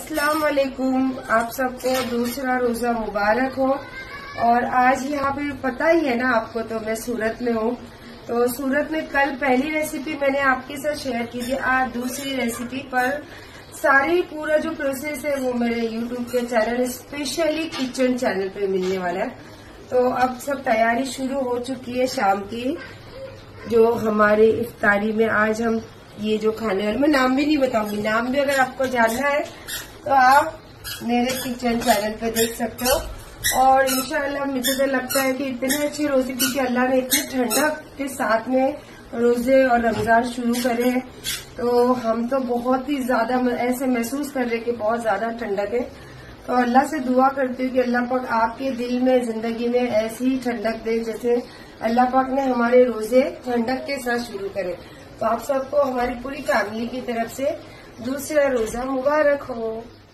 अस्सलाम वालेकुम। आप सबको दूसरा रोजा मुबारक हो। और आज यहाँ पे पता ही है ना आपको, तो मैं सूरत में हूँ। तो सूरत में कल पहली रेसिपी मैंने आपके साथ शेयर की थी। आज दूसरी रेसिपी पर सारी पूरा जो प्रोसेस है वो मेरे यूट्यूब के चैनल स्पेशली किचन चैनल पे मिलने वाला है। तो अब सब तैयारी शुरू हो चुकी है शाम की, जो हमारे इफ्तारी में आज हम ये जो खाने वाले, मैं नाम भी नहीं बताऊंगी, नाम भी अगर आपको जानना है तो आप मेरे किचन चैनल पे देख सकते हो। और इंशाल्लाह मुझे तो लगता है कि इतने अच्छे रोजे, क्योंकि अल्लाह ने इतनी ठंडक के साथ में रोजे और रमजान शुरू करे हैं, तो हम तो बहुत ही ज्यादा ऐसे महसूस कर रहे कि बहुत ज्यादा ठंडक है। तो अल्लाह से दुआ करती हूँ कि अल्लाह पाक आपके दिल में, जिंदगी में ऐसी ही ठंडक दे जैसे अल्लाह पाक ने हमारे रोजे ठंडक के साथ शुरू करे। तो आप सबको हमारी पूरी फैमिली की तरफ से दूसरा रोजा मुबारक हो।